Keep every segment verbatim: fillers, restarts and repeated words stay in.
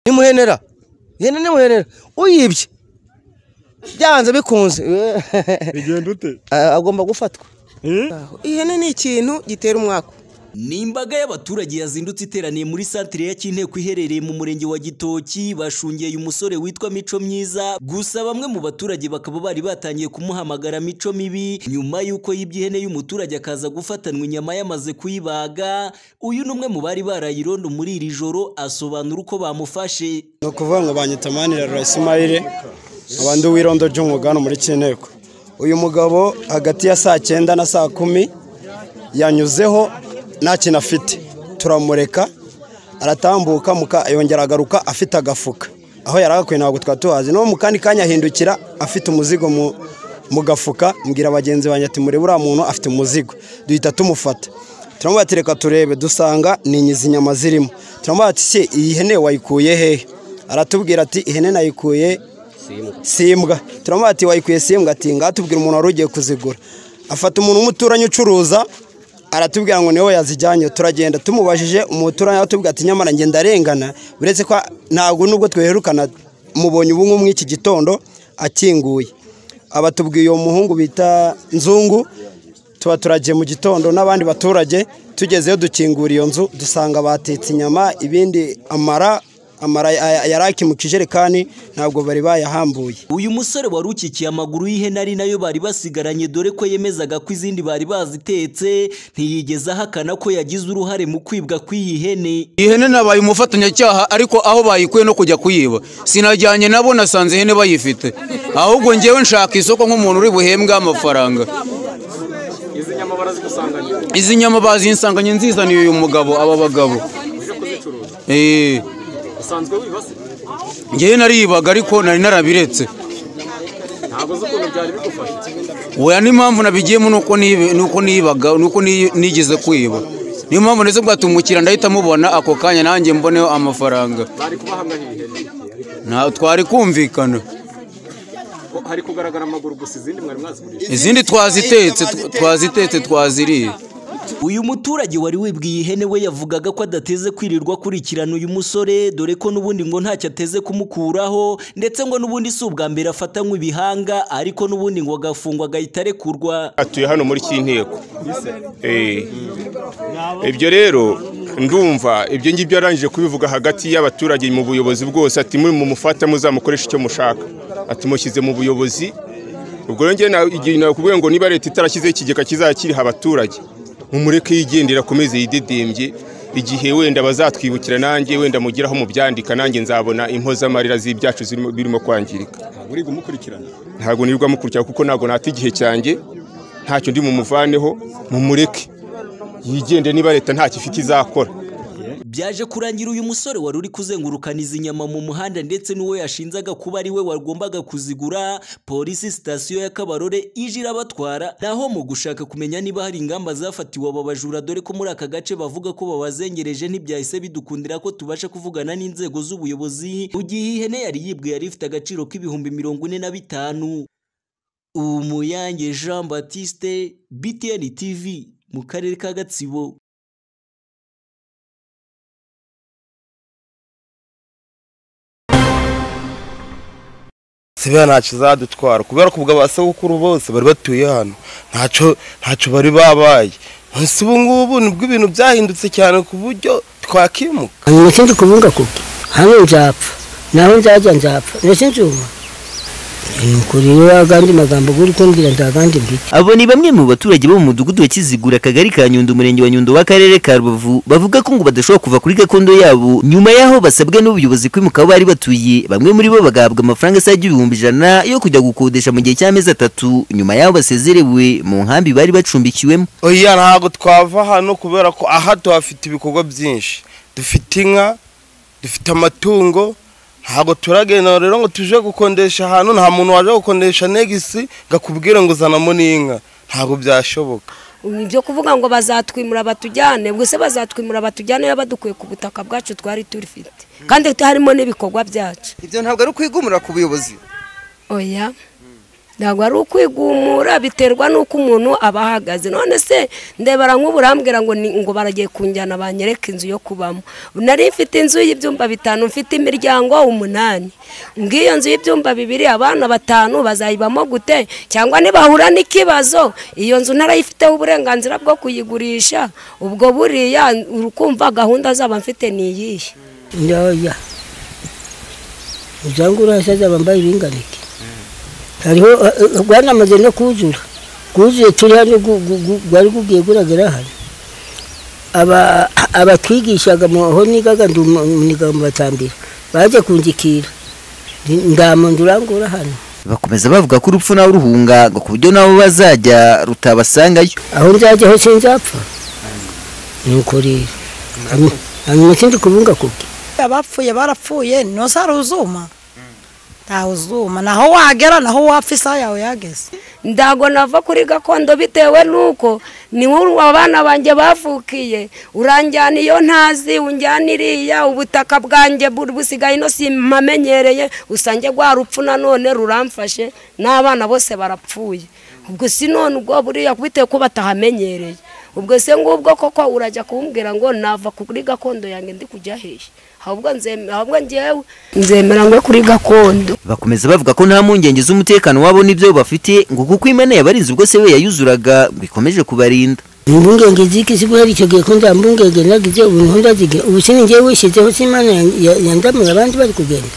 nimuhenera ihene nimuhenera uyibye byanze bikunze bigenda ute agomba gufatwa ihene ni ikintu gitera umwaka. Ni imbaga y'abaturage yazindutse iteraniye muri santere ya Cyinteko iherereye mu murenge wa Gitoki bashungeye umusore witwa Mico Myiza, gusa bamwe mu baturage bakaba bari batangiye kumuhamagara Mico Mibi nyuma yuko yibye ihene y'umuturage akaza gufatanwa inyama yamaze kuyibaga. Uyu numwe mu bari barayirondo muri iri joro asobanura uko bamufashe. No kuvuga ngo banyitamanira Ismail abandi wirondo ry'umugano muri Cyinteko. Uyu mugabo hagati ya saa cyenda na saa kumi yanyuzeho nta kintu afite, turamureka aratambuka muka yongera agaruka afite agafuka aho yaragakwiye ntabwo twatuhazi, no mu kandi kanya ahindukira afite umuzigo mu gafuka. Mbwira abagenzi banjye ati murebe uriya muntu afite umuzigo, duhita tumufata turamubwira ati reka turebe, dusanga ni inyizi nyama zirimo. Turamubwira ati se iyi hene wayikuye hehe? Aratubwira ati ihene nayikuye simbwa. Turamubwira ati wayikuye simbwa? Ati ngatubwira umuntu wari ugiye kuzigura. Afata umuntu umuturanye ucuruza aratubwira ngo niwe yazijyanye. Turagenda tumubajije umuturanye atubwira ati nyamara nge ndarengana, buretse ko ntabwo nubwo tweherukana mubonye ubu nk'umwe iki gitondo akinguye. Abatubwiye uwo muhungu bita Nzungu, tuba turagiye mu gitondo n'abandi baturage, tugezeyo dukingura iyo nzu dusanga batetse inyama, ibindi amara amara yaraki mu kijerekani ntabwo bari bayahambuye. Uyu musore wari ukikiye amaguru y'ihene ari nayo bari basigaranye, dore ko yemezaga ko izindi bari bazitetse, ntiyigeze ahakana ko yagize uruhare mu kwibwa kw'iyi hene. Ihene nabaye umufatanyacyaha, ariko aho bayikuye no kujya kuyiba sinajyanye nabo, nasanze ihene bayifite, ahubwo ngewe nshaka isoko nk'umuntu uri buhembwe amafaranga. Izi nyama barazigusanganye? Izi nyama bazinsanganye nzizaniye uyu mugabo, aba bagabo. Uje kuzicuruza? Eh. Usanzwe wibase? Ngewe naribaga ariko nari narabiretse. Ntabwo uzi ukuntu byari bigufasha? Oya, ni impamvu nabigiyemo nuko nibe nuko nibaga nuko nigeze kwiba. Niyo mpamvu neze bwatumukira ndahita mubona ako kanya nanjye mboneho amafaranga. Bari kubahamya ihene? Nta twari kumvikana. Hari kugaragara amaguru gusa, izindi mwari mwazigurisha? Izindi twazitetse twazitetse twaziriye. Uyu muturage wari wibwiye ihene we yavugaga ko adateze kwirirwa kurikirana uyu musore, dore ko nubundi ngo ntacyo ateze kumukuraho, ndetse ngo nubundi si ubwa mbere afatanywe ibihanga, ariko nubundi ngo agafungwa agahita arekurwa. Atuye hano muri Cyinteko. Eh. Ibyo rero ndumva ibyo ngibyo arangije kubivuga hagati y'abaturage mu buyobozi bwose, ati muri mu mufata muzamukoresha icyo mushaka, ati mushyize mu buyobozi. Ubwo rero nge nakubwiye ngo niba leta itarashyizeho ikigega kizakiriha abaturage, mumureke yigendera akomeze yidedembye, igihe wenda bazatwibukira nanjye wenda mugiraho mu byandika nanjye nzabona impozamarira z'ibyacu birimo kwangirika. Uri gumukurikirana? Ntabwo nirirwa mukurikira kuko ntabwo nata igihe cyanjye, ntacyo ndi mumuvaneho, mumureke yigende niba leta ntacyo ifite izakora. Byaje kurangira uyu musore wari uri kuzengurukana izi nyama mu muhanda, ndetse n'uwo yashinzaga kuba ari we wagombaga kuzigura, polisi sitasiyo ya Kabarore ije irabatwara, naho mu gushaka kumenya niba hari ingamba zafatiwe aba bajura, dore ko muri aka gace bavuga ko babazengereje, ntibyahise bidukundira ko tubasha kuvugana n'inzego z'ubuyobozi, mu gihe ihene yari yibwe yari ifite agaciro k'ibihumbi mirongo ine na bitanu. Umuyange Jean Baptiste, B T N T V, mu karere ka Gatsibo. Sibe ntacyo zadutwara kubera ko bw'abasabukuru bose bari batuye hano, ntacyo ntacyo bari babaye. Nse ubu ngubu nibwo ibintu byahindutse cyane ku buryo twakimuka. Hanyuma kindi kuvuga ko hano nzapfa naho nzajya nzapfa nsinzuma kuri agandi magambo guri kumbwira ndagandi mbi. Abo ni bamwe mu baturage bo mu mudugudu wa Kizigura, akagari ka Nyundo, umurenge wa Nyundo w'akarere ka Rubavu, bavuga ko ngo badashobora kuva kuri gakondo yabo nyuma yaho basabwe n'ubuyobozi kwimuka aho bari batuye. Bamwe muri bo bagahabwa amafaranga asaga ibihumbi ijana yo kujya gukodesha mu gihe cy'amezi atatu nyuma yaho basezerewe mu nkambi bari bacumbikiwemo. Oya, ntago twava hano kubera ko aha tuhafite ibikorwa byinshi, dufite inka, dufite amatungo. Ntago turagenda rero ngo tuje gukondesha ahantu, nta muntu waje gukondesha negisi gakubwira ngo zanamo n'inka, ntago byashoboka. Ibyo kuvuga ngo bazatwimura batujyane, ubwo se bazatwimura batujyane badukuye ku butaka bwacu twari turifite, kandi harimo n'ibikorwa byacu. Ibyo ntabwo ari kwigumura ku buyobozi? Oya, ntabwo ari ukwigumura biterwa n'uko umuntu aba ahagaze none se ndebara nk'uburambwira ngo ngo baragiye kunjyana banyereka inzu yo kubamo nari mfite inzu y'ibyumba bitanu mfite imiryango umunani ngiyo nzu y'ibyumba bibiri abana batanu bazayibamo gute cyangwa nibahura n'ikibazo iyo nzu narayifiteho uburenganzira bwo kuyigurisha ubwo buriya urukumva gahunda zaba mfite niyihe ndoya uzangura saza bambaye ibinganike hariho rwanamaze no kuzura kuzuye turi hano gwari kugiye guragera hano aba abatwigishaga mu ho nigaga nduniga mu batambira baje kunjikira ndamo ndurangura hano bakomeza bavuga ko urupfu nawe ruhunga ngo kubyo nabo bazajya rutabasangayo aho nzaje ho sinzapfa nuko rero hanyuma kindi kubunga kuki abapfuye barapfuye no saruzuma tawuzuma naho wagera naho wapfisa yawe yageze ndago nava kuri gakondo bitewe nuko ni nkuru abana banje bavukiye uranjyana iyo ntazi unjyaniriya ubutaka bwanjye busigaye no simamenyereye usange gwa rupfu nanone ruramfashe n'abana bose barapfuye ubwo sinone ubwo buriya kubitewe ko batahamenyereye ubwo se ngubwo koko urajya kumbwira ngo nava kuri gakondo yange ndi kujya hehe ahubwo nzemera ahubwo ngewe nzemera ngo kuri gakondo bakomeza bavuga ko nta mpungenge z'umutekano wabo n'ibyo bafite ngo kuko Imana yabarinze ubwo se we yayuzuraga bikomeje kubarinda impungenge ziki sigura icyo gihe ko ndambungenge nagize ubuntu ndagige ubusini ngewe wishizeho Imana yandamuye abandi bari kugenda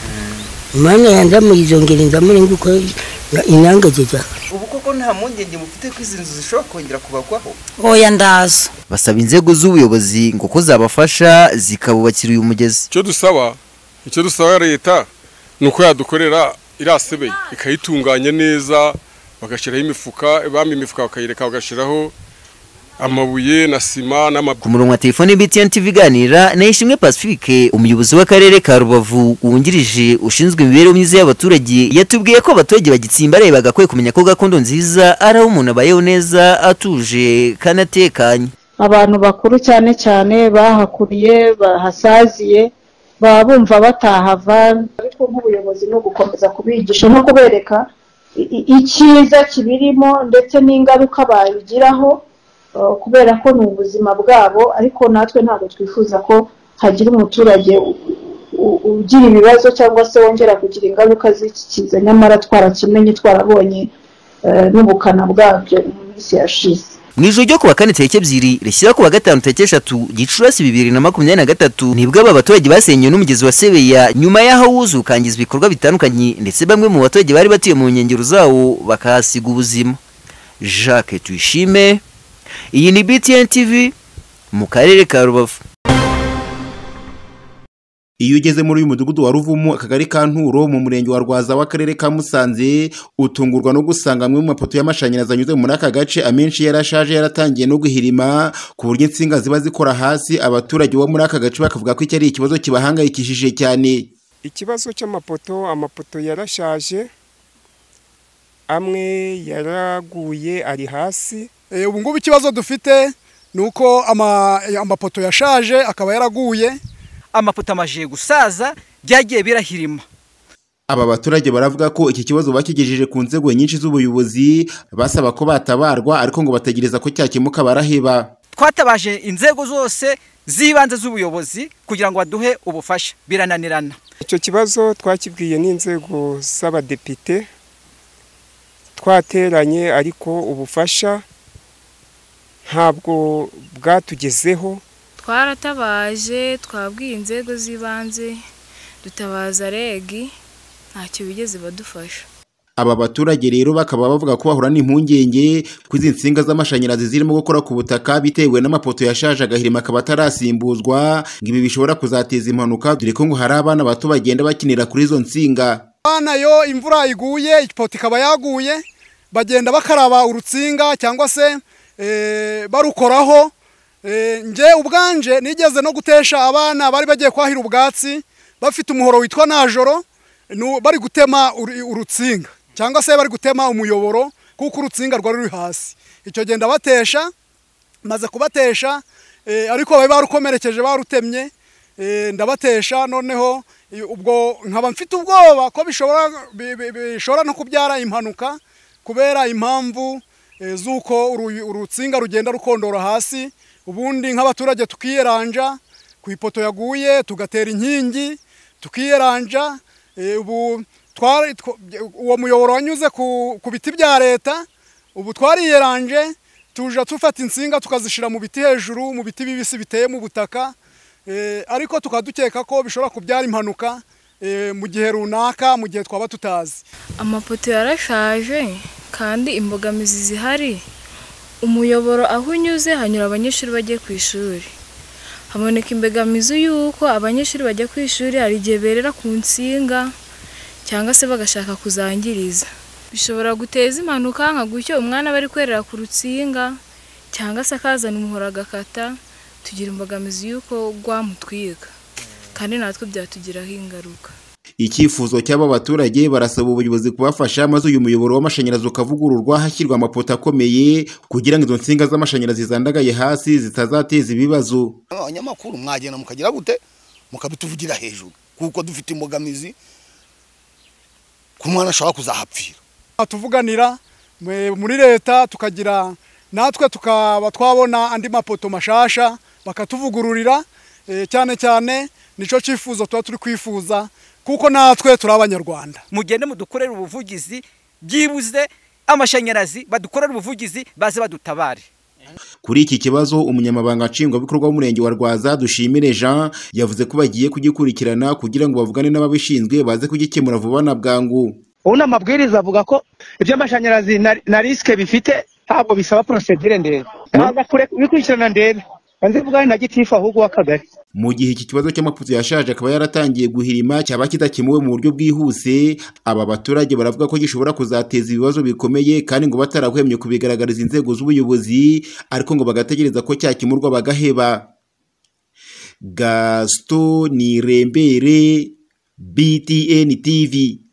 Imana yandamuye izongera indamure nguko inangajeje ubu koko nta mpungenge mufite ko izi nzu zishobora kongera kubagwaho oya ndazo basaba inzego z'ubuyobozi ngo ko zabafasha zikabubakira uyu mugezi icyo dusaba icyo dusaba leta nuko yadukorera irasebeye ikayitunganya neza bagashiraho imifuka bamwe imifuka bakayireka bagashiraho amabuye na sima n'ama ku murongo wa telefone B T N T V ganira na Ishimwe Pacifique umuyobozi w'akarere ka Rubavu wungirije ushinzwe imibereho myiza y'abaturage yatubwiye ko abaturage bagitsimba areba bagakwiye kumenya ko gakondo nziza ari aho umuntu abayeho neza atuje kanatekanye abantu bakuru cyane cyane bahakuriye bahasaziye baba bumva batahava ariko nk'ubuyobozi no gukomeza kubigisha no kubereka icyiza kibirimo ndetse n'ingaruka bayigiraho kubera ko ni ubuzima bwabo ariko natwe ntabwo twifuza ko hagira umuturage ugira ibibazo cyangwa se wongera kugira ingaruka z'iki kiza nyamara twarakimenye twarabonye n'ubukana bwabyo mu minsi yashize mu ijoro ryo kuwa kane tariki ebyiri rishyira kuwa gatanu tariki eshatu Gicurasi bibiri na makumyabiri na gatatu nibwo aba baturage basenyewe n'umugezi wa Sebeya nyuma y'aho wuzuye ukangizwa ibikorwa bitandukanye ndetse bamwe mu baturage bari batuye mu nkengero zawo bakahasiga ubuzima. Jacques Tuyishime, iyi ni B T N T V mu karere ka Rubavu. Iyo ugeze muri uyu mudugudu wa Ruvumu akagari ka Nturo mu murenge wa Rwaza w'akarere ka Musanze utungurwa no gusanga amwe mu mapoto y'amashanyarazi anyuze muri aka gace amenshi yarashaje yaratangiye no guhirima ku buryo insinga ziba zikora hasi. Abaturage bo muri aka gace bakavuga ko iki ari ikibazo kibahangayikishije cyane. Ikibazo cy'amapoto, amapoto yarashaje amwe yaraguye ari hasi. E, ubu ngubu ikibazo dufite nuko ama amapoto yashaje akaba yaraguye, amapoto amaje gusaza byagiye birahirima. Aba baturage baravuga ko iki kibazo bakigejeje ku nzego nyinshi z'ubuyobozi basaba ko batabarwa ariko ngo bategereza ko cyakemuka baraheba. Twatabaje inzego zose zibanze z'ubuyobozi kugira ngo baduhe ubufasha birananirana. Icyo kibazo twakibwiye n'inzego z'abadepite twateranye ariko ubufasha ntabwo bwatugezeho. Twaratabaje twabwiye inzego zibanze dutabaza regi ntacyo bigeze badufasha. Aba baturage rero bakaba bavuga ko bahura n'impungenge kwizi nsinga z'amashanyarazi zirimo gukora ku butaka bitewe n'amapoto yashaje agahirima akaba atarasimbuzwa, ngibi bishobora kuzateza impanuka dore ko ngo hari abana bato bagenda bakinira kuri izo nsinga. Bana yo imvura iguye ipoto ikaba yaguye bagenda bakaraba urutsinga cyangwa se e, barukoraho. E, nje ubwanje nigeze no gutesha abana bari bagiye kwahira ubwatsi bafite umuhoro witwa najoro bari gutema urutsinga cyangwa se bari gutema umuyoboro kuko urutsinga rwari ruri hasi. Icyo genda batesha maze kubatesha e, ariko bari barukomerekeje barutemye e, ndabatesha noneho ubwo nkaba mfite ubwoba ko bishobora bishobora no kubyara impanuka kubera impamvu z'uko urutsinga rugenda rukondora hasi ubundi nk'abaturage tukiyeranja ku ipoto yaguye tugatera inkingi tukiyeranja ubu uwo muyoboro wanyuze ku biti bya leta ubu twariyeranje tuja tufata insinga tukazishira mu biti hejuru mu biti bibisi biteye mu butaka ariko tukadukeka ko bishobora kubyara impanuka mu gihe runaka mu gihe twaba tutazi. Amapoto yarashaje kandi imbogamizi zihari umuyoboro aho unyuze hanyura abanyeshuri bagiye ku ishuri haboneka imbogamizi yuko abanyeshuri bajya ku ishuri hari igihe berera ku nsinga cyangwa se bagashaka kuzangiriza bishobora guteza impanuka nka gutyo umwana bari kwerera ku rutsinga cyangwa se akazana umuhoro agakata tugira imbogamizi yuko rwamutwiga kandi natwe byatugiraho ingaruka. Icyifuzo cy'aba baturage barasaba ubuyobozi kubafasha maze uyu muyoboro w'amashanyarazi ukavugururwa hashyirwa amapoto akomeye kugira ngo izo nsinga z'amashanyarazi zandagaye hasi zitazateza ibibazo. Abanyamakuru mwagenda mukagira gute mukabituvugira hejuru kuko dufite imbogamizi ku mwana ashobora kuzahapfira. Tuvuganira muri leta tukagira natwe tukaba twabona andi mapoto mashasha bakatuvugururira cyane cyane nico cyifuzo tuba turi kwifuza kuko natwe turi abanyarwanda. Mugende mudukorera ubuvugizi byibuze amashanyarazi badukorera ubuvugizi baze badutabare. Kuri iki kibazo umunyamabanga nshingwabikorwa w'umurenge wa Rwaza Dushimire Jean yavuze ko bagiye kugikurikirana kugira ngo bavugane n'ababishinzwe baze kugikemura vuba na bwangu. Una mabwiriza avuga ko iby'amashanyarazi na riske bifite ntabwo bisaba procedure ndende. Naza kure bikurikirana ndende. Banze vugane na gitifu ahubwo w'akagari. Mu gihe iki kibazo cy'amapoto yashaje akaba yaratangiye guhirima cyaba kidakemuwe mu buryo bwihuse aba baturage baravuga ko gishobora kuzateza ibibazo bikomeye kandi ngo batarahwemye kubigaragariza inzego z'ubuyobozi ariko ngo bagategereza ko cyakemurwa bagaheba. Gaston Nirembere B T N T V.